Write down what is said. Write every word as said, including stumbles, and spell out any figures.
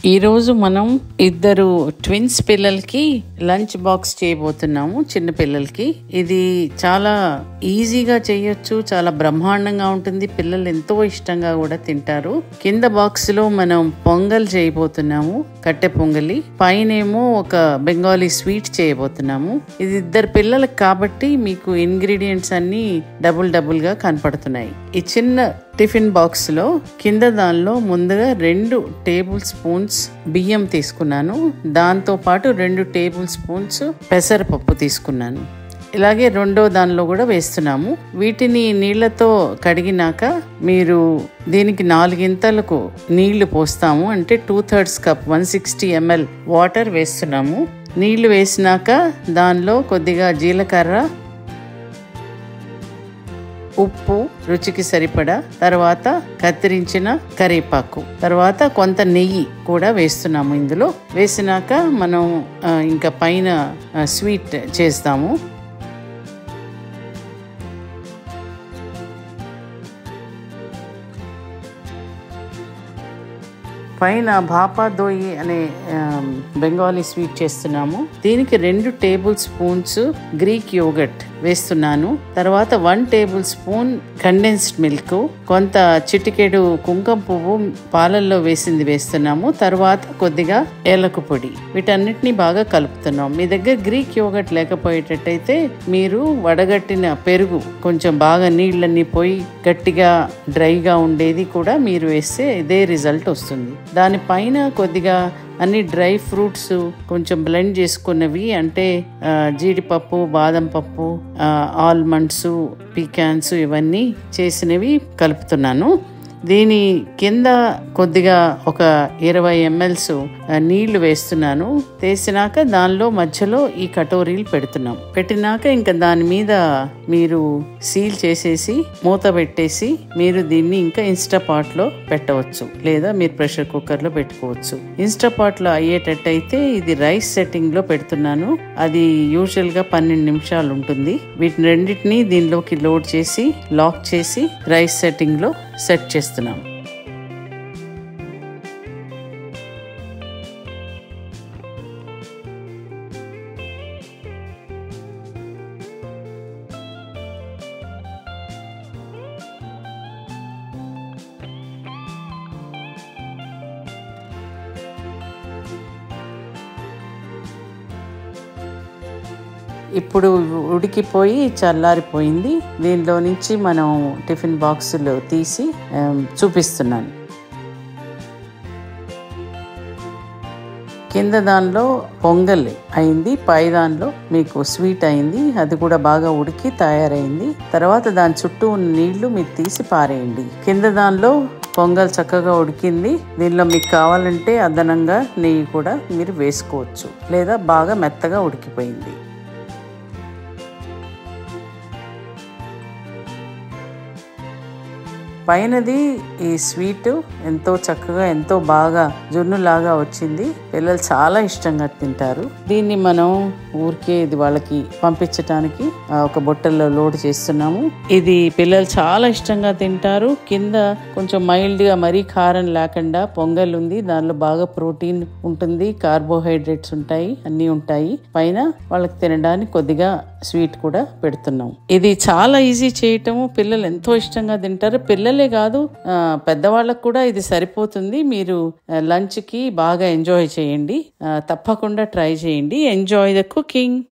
ఈరోజు మనం ఇద్దరు ట్విన్స్ పిల్లలకి లంచ్ బాక్స్ చేయబోతున్నాము. చిన్న పిల్లలకి ఇది చాలా ఈజీగా చేయొచ్చు, చాలా బ్రహ్మాండంగా ఉంటుంది. పిల్లలు ఎంతో ఇష్టంగా కూడా తింటారు. కింద బాక్స్ లో మనం పొంగల్ చేయబోతున్నాము, కట్టె పొంగలి. పైనేమో ఒక బెంగాలీ స్వీట్ చేయబోతున్నాము. ఇది ఇద్దరు పిల్లలకు కాబట్టి మీకు ఇంగ్రీడియంట్స్ అన్ని డబుల్ డబుల్ గా కనపడుతున్నాయి. ఈ చిన్న టిఫిన్ బాక్స్ లో కింద దానిలో ముందుగా రెండు టేబుల్ స్పూన్స్ బియ్యం తీసుకున్నాను. దాంతో పాటు రెండు టేబుల్ స్పూన్స్ పెసరపప్పు తీసుకున్నాను. ఇలాగే రెండో దానిలో కూడా వేస్తున్నాము. వీటిని నీళ్లతో కడిగినాక మీరు దీనికి నాలుగింతలకు నీళ్లు పోస్తాము. అంటే two thirds cup one sixty ML water వేస్తున్నాము. నీళ్లు వేసినాక దానిలో కొద్దిగా జీలకర్ర, ఉప్పు రుచికి సరిపడా, తర్వాత కత్తిరించిన కరివేపాకు, తర్వాత కొంత నెయ్యి కూడా వేస్తున్నాము. ఇందులో వేసినాక మనం ఇంకా పైన స్వీట్ చేస్తాము. పైన భాపా దోయి అనే బెంగాలీ స్వీట్ చేస్తున్నాము. దీనికి రెండు టేబుల్ స్పూన్స్ గ్రీక్ యోగర్ట్ వేస్తున్నాను. తర్వాత one tablespoon condensed milk, కొంత చిటికెడు కుంకుమ పువ్వు పాలల్లో వేసింది వేస్తున్నాము. తర్వాత కొద్దిగా ఏలక పొడి. వీటన్నిటిని బాగా కలుపుతున్నాం. మీ దగ్గర గ్రీక్ యోగర్ట్ లేకపోయేటట్టయితే మీరు వడగట్టిన పెరుగు, కొంచెం బాగా నీళ్ళన్నీ పోయి గట్టిగా డ్రైగా ఉండేది కూడా మీరు వేస్తే ఇదే రిజల్ట్ వస్తుంది. దానిపైన కొద్దిగా అన్ని డ్రై ఫ్రూట్స్ కొంచెం బ్లెండ్ చేసుకున్నవి, అంటే జీడిపప్పు, బాదం పప్పు, ఆల్మండ్స్, పీకాన్స్ ఇవన్నీ చేసినవి కలుపుతున్నాను. దీని కింద కొద్దిగా ఒక ఇరవై ఎంఎల్స్ నీళ్లు వేస్తున్నాను. వేసినాక దానిలో మధ్యలో ఈ కటోరీలు పెడుతున్నాం. పెట్టినాక ఇంకా దాని మీద మీరు సీల్ చేసేసి మూత పెట్టేసి మీరు దీన్ని ఇంకా ఇన్స్టాపాట్ లో పెట్టవచ్చు, లేదా మీరు ప్రెషర్ కుక్కర్ లో పెట్టుకోవచ్చు. ఇన్స్టాపాట్ లో అయ్యేటట్టయితే ఇది రైస్ సెట్టింగ్ లో పెడుతున్నాను. అది యూజువల్ గా పన్నెండు నిమిషాలు ఉంటుంది. వీటిని రెండింటినీ దీనిలోకి లోడ్ చేసి లాక్ చేసి రైస్ సెట్టింగ్ లో సెట్ చేస్తున్నాం. ఇప్పుడు ఉడికిపోయి చల్లారిపోయింది. దీనిలో నుంచి మనం టిఫిన్ బాక్సులు తీసి చూపిస్తున్నాను. కింద దానిలో పొంగల్ అయింది, పై దానిలో మీకు స్వీట్ అయింది. అది కూడా బాగా ఉడికి తయారైంది. తర్వాత దాని చుట్టూ ఉన్న నీళ్లు మీరు తీసి పారేయండి. కింద దానిలో పొంగల్ చక్కగా ఉడికింది. దీనిలో మీకు కావాలంటే అదనంగా నెయ్యి కూడా మీరు వేసుకోవచ్చు, లేదా బాగా మెత్తగా ఉడికిపోయింది. పైనది ఈ స్వీట్ ఎంతో చక్కగా ఎంతో బాగా జున్నులాగా వచ్చింది. పిల్లలు చాలా ఇష్టంగా తింటారు. దీన్ని మనం ఊరికే ఇది వాళ్ళకి పంపించడానికి ఒక బొట్టల్లో లోడ్ చేస్తున్నాము. ఇది పిల్లలు చాలా ఇష్టంగా తింటారు. కింద కొంచెం మైల్డ్ గా మరీ కారం లేకుండా పొంగల్ ఉంది. దానిలో బాగా ప్రోటీన్ ఉంటుంది, కార్బోహైడ్రేట్స్ ఉంటాయి, అన్ని ఉంటాయి. పైన వాళ్ళకి తినడానికి కొద్దిగా స్వీట్ కూడా పెడుతున్నాం. ఇది చాలా ఈజీ చేయటము. పిల్లలు ఎంతో ఇష్టంగా తింటారు. పిల్లలే కాదు, పెద్దవాళ్ళకు కూడా ఇది సరిపోతుంది. మీరు లంచ్ కి బాగా ఎంజాయ్ చేయండి. తప్పకుండా ట్రై చేయండి. Enjoy the cooking.